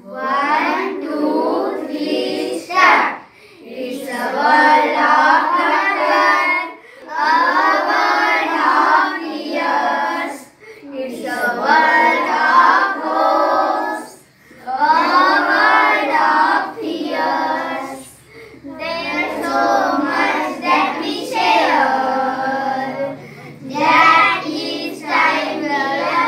One, two, three, start. It's a world of laughter, a world of tears. It's a world of hopes, a world of fears. There's so much that we share, that each time we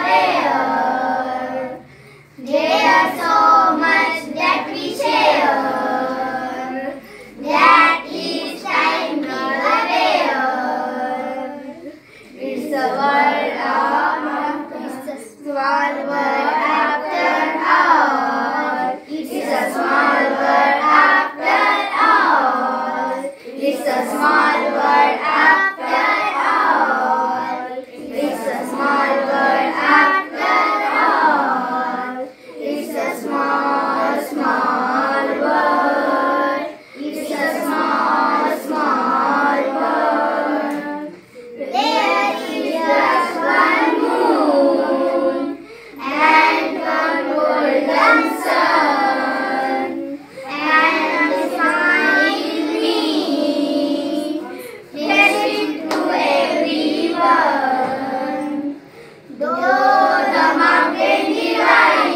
are aware. There's so much that we share, that each time we aware. It's a world of, it's a small world after all. It's a small world after all. It's a small world after all. It's a small world after all. It's a small, small world. It's a small, small world. There is just one moon and one golden sun, and a smiling me, blessed to everyone. Though the mountain divide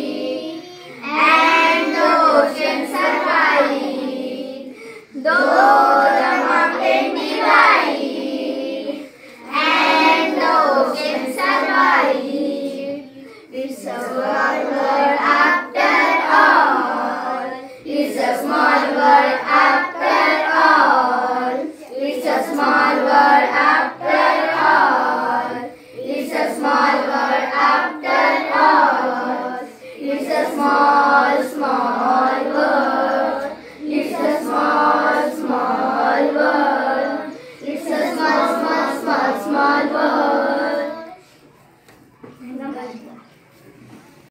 and the ocean survive, though the mountain divide and the ocean survive, it's a small world after all. It's a small world after all. It's a small world after all. It's a small world after all. It's a small, small